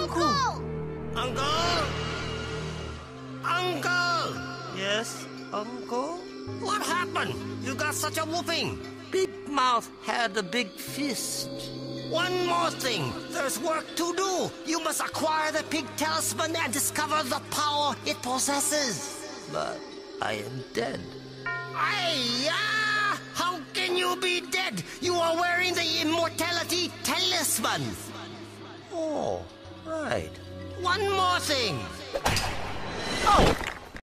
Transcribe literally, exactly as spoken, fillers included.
Uncle! Uncle? Uncle! Yes, Uncle? What happened? You got such a whooping. Big Mouth had a big fist. One more thing. There's work to do. You must acquire the pig talisman and discover the power it possesses. But I am dead. Aiyah! How can you be dead? You are wearing the immortality talisman. Oh, right. One more thing. Oh!